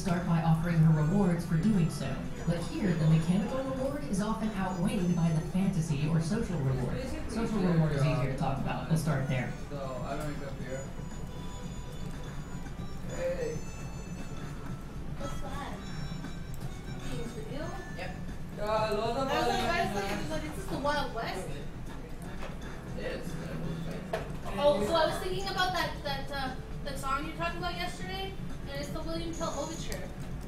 start by offering her rewards for doing so. But here, the mechanical reward is often outweighed by the fantasy or social reward. Social reward is easier to talk about. We'll start there. So, I don't up here. Hey. What's that? Being real? Yep. I was like, is this the Wild West? It's Oh, so I was thinking about that song you were talking about yesterday, and it's the William Tell Overture.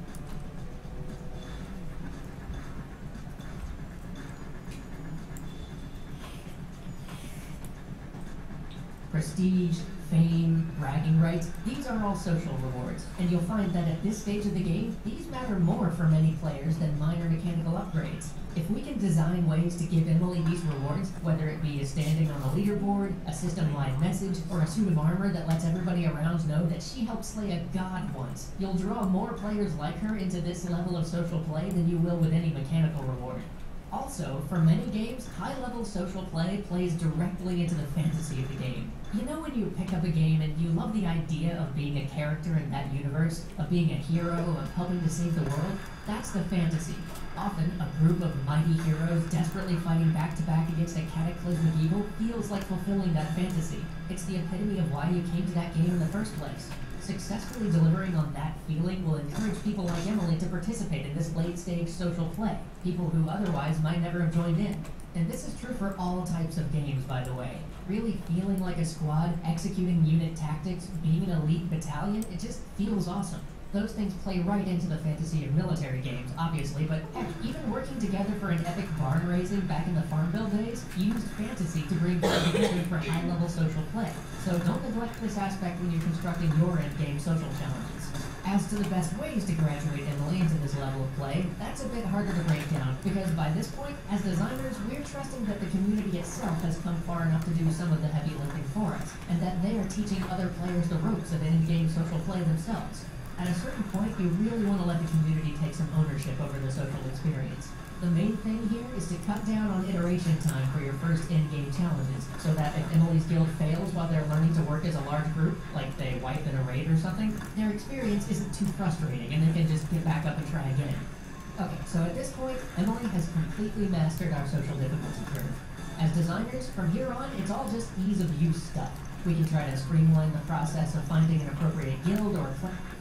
Prestige, fame, bragging rights, these are all social rewards. And you'll find that at this stage of the game, these matter more for many players than minor mechanical upgrades. If we can design ways to give Emily these rewards, whether it be a standing on the leaderboard, a system-wide message, or a suit of armor that lets everybody around know that she helped slay a god once, you'll draw more players like her into this level of social play than you will with any mechanical reward. Also, for many games, high-level social play plays directly into the fantasy of the game. You know when you pick up a game and you love the idea of being a character in that universe, of being a hero, of helping to save the world? That's the fantasy. Often, a group of mighty heroes desperately fighting back-to-back against a cataclysmic evil feels like fulfilling that fantasy. It's the epitome of why you came to that game in the first place. Successfully delivering on that feeling will encourage people like Emily to participate in this late-stage social play, people who otherwise might never have joined in. And this is true for all types of games, by the way. Really feeling like a squad, executing unit tactics, being an elite battalion, it just feels awesome. Those things play right into the fantasy of military games, obviously, but heck, even working together for an epic barn raising back in the Farmville days used fantasy to bring people together for high-level social play. So don't neglect this aspect when you're constructing your endgame social challenges. As to the best ways to graduate Emily into this level of play, that's a bit harder to break down, because by this point, as designers, we're trusting that the community itself has come far enough to do some of the heavy lifting for us, and that they are teaching other players the ropes of in-game social play themselves. At a certain point, you really want to let the community take some ownership over the social experience. The main thing here is to cut down on iteration time for your first in-game challenges, so that if Emily's guild fails while they're learning to work as a large group, like they wipe in a raid or something, their experience isn't too frustrating and they can just get back up and try again. Okay, so at this point, Emily has completely mastered our social difficulty curve. As designers, from here on, it's all just ease of use stuff. We can try to streamline the process of finding an appropriate guild or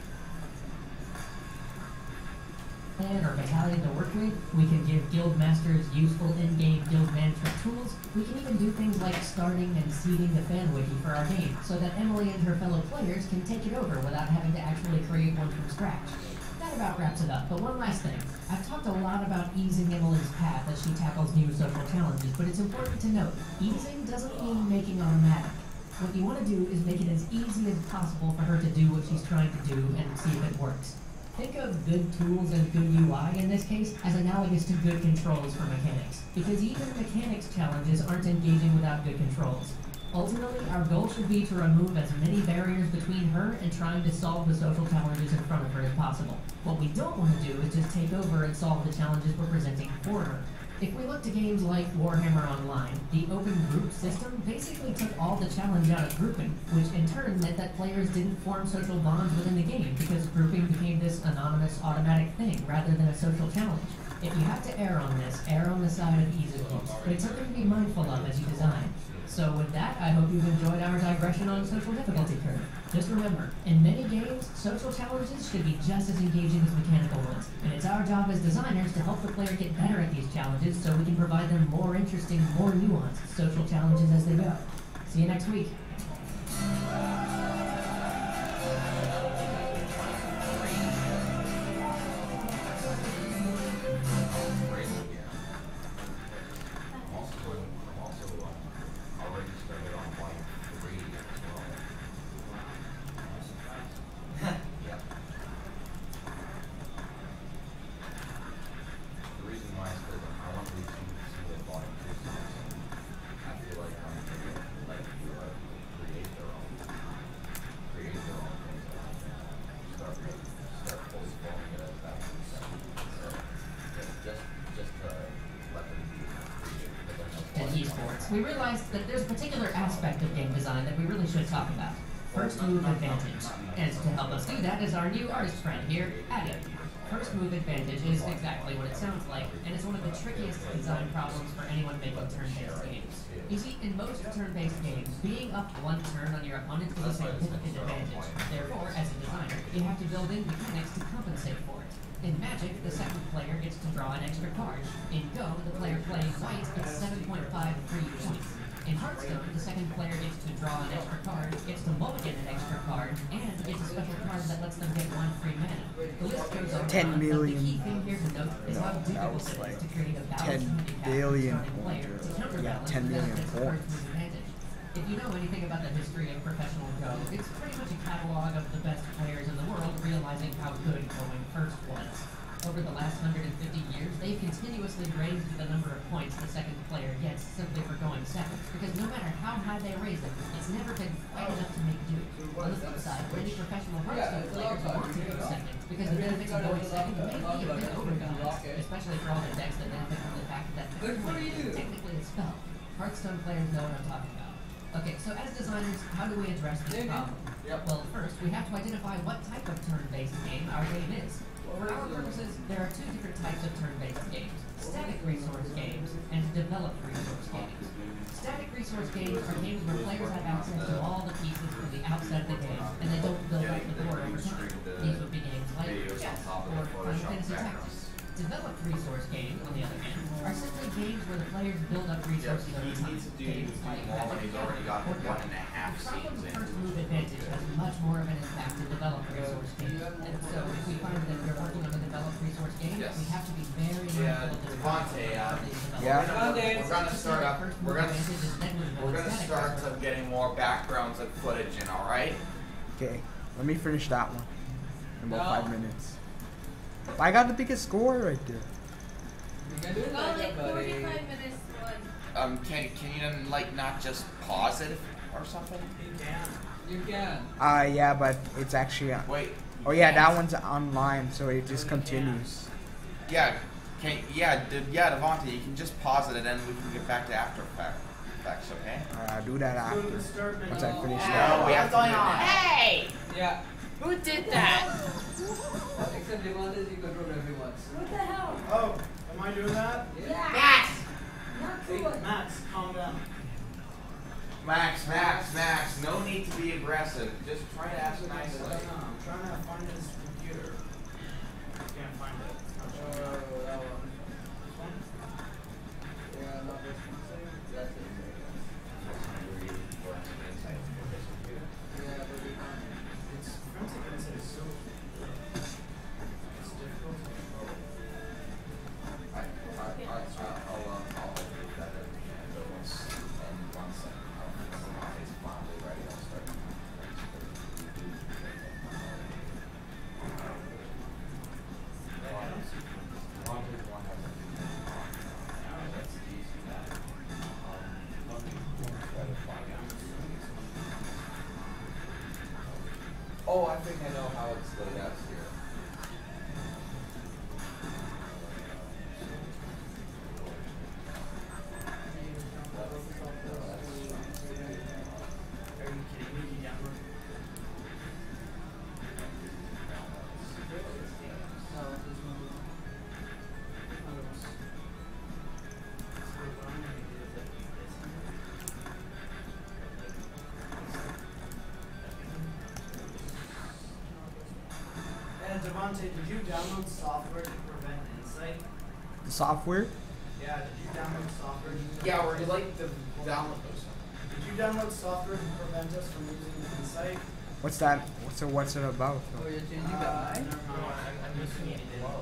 or battalion to work with. We can give guild masters useful in-game guild management tools. We can even do things like starting and seeding the fan wiki for our game, so that Emily and her fellow players can take it over without having to actually create one from scratch. That about wraps it up, but one last thing. I've talked a lot about easing Emily's path as she tackles new social challenges, but it's important to note, easing doesn't mean making automatic. What you want to do is make it as easy as possible for her to do what she's trying to do and see if it works. Think of good tools and good UI in this case as analogous to good controls for mechanics, because even mechanics challenges aren't engaging without good controls. Ultimately, our goal should be to remove as many barriers between her and trying to solve the social challenges in front of her as possible. What we don't want to do is just take over and solve the challenges we're presenting for her. If we look to games like Warhammer Online, the open group system basically took all the challenge out of grouping, which in turn meant that players didn't form social bonds within the game because grouping became this anonymous automatic thing rather than a social challenge. If you have to err on this, err on the side of ease of use, but it's something to be mindful of as you design. So with that, I hope you've enjoyed our digression on social difficulty curve. Just remember, in many games, social challenges should be just as engaging as mechanical ones, and it's our job as designers to help the player get better at these challenges so we can provide them more interesting, more nuanced social challenges as they go. See you next week. We realized that there's a particular aspect of game design that we really should talk about. First move advantage. And to help us do that is our new artist friend here, Adam. First move advantage is exactly what it sounds like, and it's one of the trickiest design problems for anyone making turn-based games. You see, in most turn-based games, being up one turn on your opponent is a significant advantage. Therefore, as a designer, you have to build in mechanics to compensate for it. In Magic, the second player gets to draw an extra card. In Go, the player playing white gets 7.5 free points. In Hearthstone, the second player gets to draw an extra card, gets to mulligan an extra card, and gets a special card that lets them get 1 free mana. The list goes on. 10 million. The key thing here to note is how difficult it is to create a balanced 10 billion player to counterbalance 10 million the points. advantage. If you know anything about the history of professional Go, it's pretty much a catalog of the best players in the world realizing how good going first was. Over the last 150 years, they've continuously raised the number of points the second player gets simply for going second, because no matter how high they raise them, it's never been quite enough to make do. On the flip side, many professional Hearthstone players want to go second, because the benefits of going second may be a bit overbalanced, especially for all the decks that benefit from the fact that third point is technically a spell. Hearthstone players know what I'm talking about. Okay, so as designers, how do we address this problem? Well, first, we have to identify what type of turn-based game our game is. For our purposes, there are 2 different types of turn-based games: static resource games and developed resource games. Static resource games are games where players have access to all the pieces from the outset of the game, and they don't build up the board over time. These would be games like chess or Final Fantasy Tactics. Developed resource games, on the other hand, are simply games where the players build up resources over time. Games like Magic or Go. The problem with first move advantage has much more of an impact in developed resource games. And so if we find that we're working on a developed resource game, we have to be very mindful of the We're gonna start getting more backgrounds and footage in, alright? Okay, let me finish that one in about 5 minutes. I got the biggest score right there. You can do it Go like like that, 45 buddy. minutes one. Can you like not just pause it or something? You can. Yeah, but it's actually on. Wait. Oh yeah, that one's online, so it just continues. Yeah, Devontae, you can just pause it and then we can get back to After Effects, okay? Alright, I'll do that after. Once I finish No, that. we have to do it now. Hey! Yeah. Who did that? Except Devontae, you control everyone's. What the hell? Oh, am I doing that? Yeah. Max! Not Hey, cool. Max, calm down. Max, no need to be aggressive. Just try to ask No, nicely. I'm trying to find this computer. I can't find it. I'll show you. Oh, that one. This one? Yeah, not this one. That's it. Yeah, but we can't. It's forensic insight is so. It's difficult. I'll do that at the end, but once Devontae's finally ready, I'll start. Oh, I think I know how it's laid out here. Are you kidding me? You download. No, this one. So what I'm gonna do is like this. And Devontae, did you download software to prevent insight? The software? Yeah, did you download software to Yeah, or you like the download those. Did you download software to prevent us from using insight? What's that? What's it about? Oh, you're changing the mind? Never mind. I'm just kidding.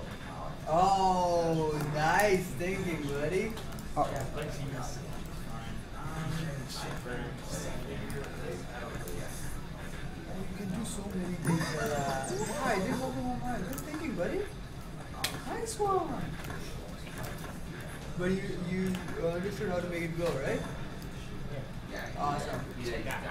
Oh, nice thinking, buddy. Oh, You can do so many things. Yeah, I did what we want. Good thinking, buddy. Nice one. But you understood how to make it go, right? Yeah. Awesome. You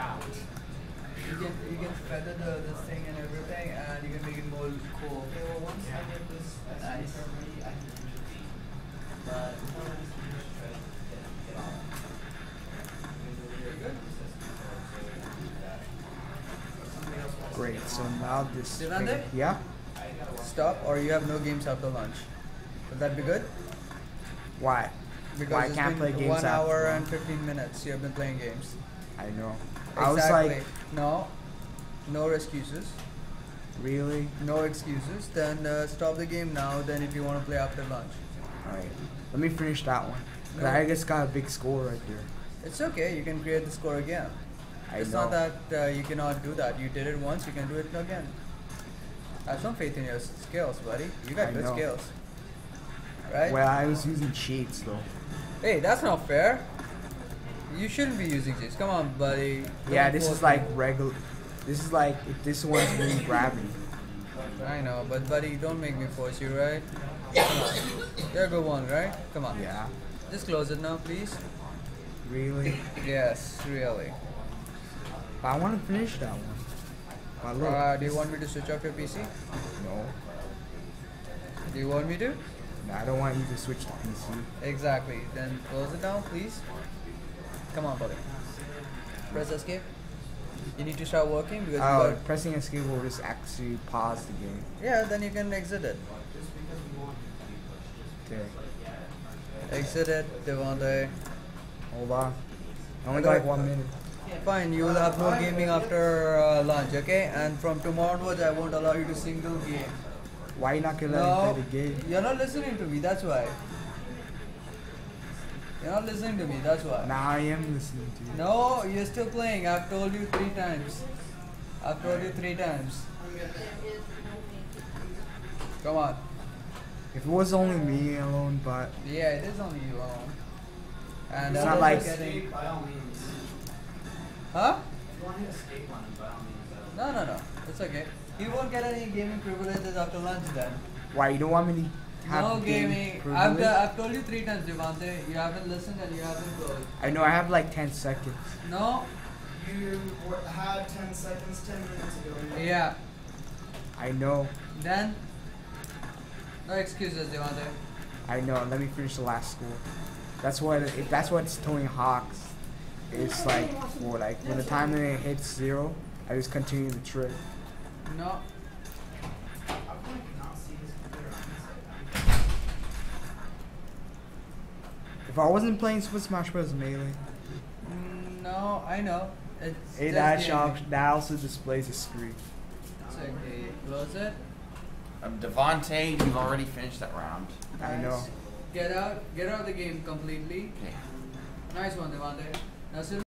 You can feather this thing and everything, and you can make it more cool. Okay, well once I get this nice. I can but get off. Very good. so now this. Devante? Yeah. Stop, or you have no games after lunch. Would that be good? Why? Because Why I it's can't been play games 1 hour after and 15 minutes. You have been playing games. I know. Exactly. I was like, no excuses. really? No excuses. Then stop the game now. Then if you want to play after lunch, Alright. Let me finish that one. 'Cause No. I just got a big score right there. it's okay. You can create the score again. I It's know. not that you cannot do that. You did it once. You can do it again. Have some faith in your skills, buddy. You got I good know. skills, right? Well, I was using cheats though. Hey, that's not fair. You shouldn't be using cheats. Come on, buddy. Yeah, Don't this force is like me. regular. This is like if this one's really grabbing. I know, but buddy, don't make me force you, right? Come on. You're a good one, right? Come on. Yeah. Just close it now, please. Really? Yes, really. But I want to finish that one. But look. Do you want me to switch off your PC? No. Do you want me to? No, I don't want you to switch to PC. Exactly. Then close it down, please. Come on, buddy. Press escape. You need to start working because you Oh, got. pressing escape will just actually pause the game. Yeah, then you can exit it. Okay. Exit it, Devante. Hold on. I only got like 1 minute. Fine, you will have no gaming after lunch, okay? And from tomorrow onwards, I won't allow you to single game. Why you not gonna let me No, play the game? you're not listening to me, that's why. You're not listening to me, that's why. Now I am listening to you. No, you're still playing. I've told you 3 times. I've told you 3 times. Come on. If it was only me alone, but Yeah, it is only you alone. And It's others not are like- getting. By all means. Huh? If you want to escape on him, by all means. No. It's okay. You won't get any gaming privileges after lunch then. why you don't want me to have No game gaming. privilege? I've told you 3 times, Devante. You haven't listened and you haven't closed. I know I have like 10 seconds. No? You had 10 seconds 10 minutes ago. Yeah. I know. Then? No excuses, Devante. I know. Let me finish the last score. That's what. If that's what's Tony Hawk's. It's like for like when the time limit hits 0, I just continue the trick. No. How come I cannot see his computer on this? If I wasn't playing Super Smash Bros. Melee, No, I know. It's it just gaming. that also displays the screen. It's okay. Close it. Devontae, you've already finished that round. I know. Get out of the game completely. Okay. Nice one, Devante. Now